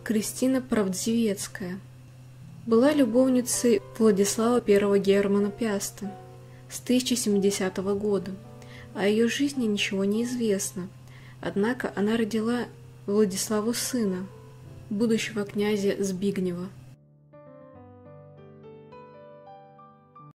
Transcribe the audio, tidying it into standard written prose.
Кристина Правдзивецкая была любовницей Владислава I Германа Пяста с 1070 года. О ее жизни ничего не известно, однако она родила Владиславу сына, будущего князя Збигнева.